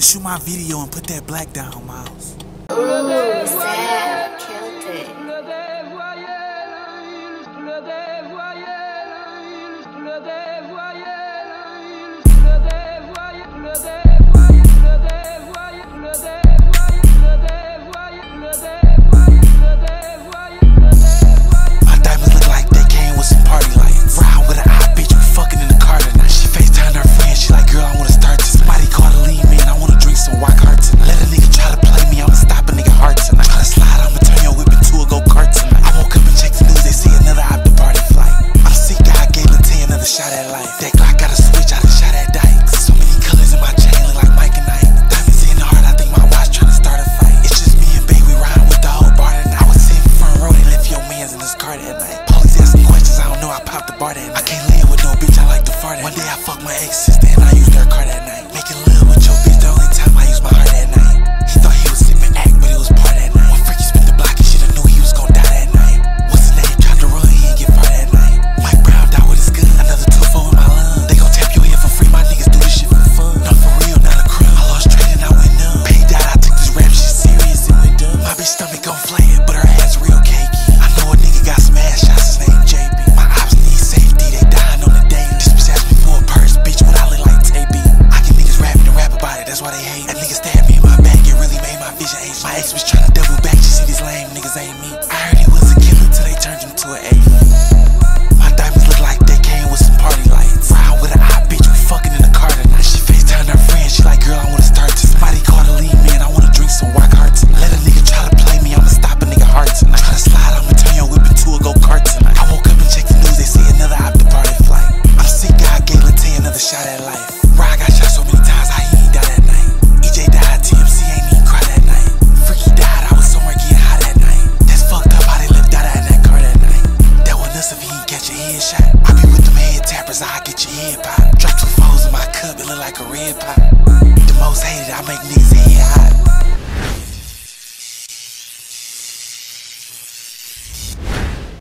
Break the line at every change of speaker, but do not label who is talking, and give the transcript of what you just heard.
shoot my video and put that black down, Miles.
Ooh, Sav killed it.
My diamonds look like they came with some party lights. Ride with an eye, bitch, we fucking in the car tonight. She FaceTimed her friend, she like, girl, I wanna start this. Somebody call the lead man, I wanna drink some white hard tonight. Let a nigga try to play me, I'ma stop a nigga heart tonight. Try to slide, I'ma turn your whip into a go-kart tonight. I woke up and checked the news, they see another after party flight. I'm sick, I gave Latte another shot at life. That Glock got a switch, I done shot at Dykes. So many colors in my chain, look like Mike and Ike. Diamonds in the heart, I think my watch trying to start a fight. It's just me and baby riding with the whole bar tonight. I was sitting front row, they left your mans in this car that night. Police asking questions, I don't know, I popped the bar that night. I can't live with no bitch, I like to fart at. One day I fucked my ex-sister and I used her car that night. Making love with your bitch, the only time I used my heart that night. He thought he was sipping act, but it was part that night. One freaky spit the block and shit, I knew he was gon' die that night. What's his name? Tried to run, he ain't get far that night. Mike Brown died with his gun, another 2-4 in my lung. They gon' tap your head for free, my niggas do this shit for fun. Not for real, not a crime. I lost trade and I went numb. Pay died, I took this rap shit serious and went dumb. My bitch stomach gon' flat, but her ass real cakey. I know a nigga got some ass shots, his name JB. My ops need safety, they dying on the daily. This bitch asked me for a purse, bitch, but I look like Tay-B. I get niggas rapping and rap about it, that's why they hate. That nigga stabbed me in my back, it really made my vision age. My ex was tryna double back, you see these lame niggas ain't me. I heard he was a killer till they turned him to an ape. My diamonds look like they came with some party lights. Ride with an eye, bitch, we fucking in the car tonight. She FaceTimed her friend, she like, girl, I wanna start this. Somebody call the lead man, I wanna drink some white hard tonight. Let a nigga try to play me, I'ma stop a nigga heart tonight. Try to slide, I'ma turn your whip into a go-kart tonight. I woke up and checked the news, they see another after party flight. I'm sick, I gave Latte another shot at life. Ride got shot so many times, how he ain't die that night. EJ died, TMC ain't even cry that night. Freaky died, I was somewhere getting high that night. That's fucked up how they left Dada in that car that night. That wasn't us if he ain't catch a headshot. I be with them head tappers, I'll get your head pop. Drop 2 foes in my cup, it look like a red pop. The most hated, I make niggas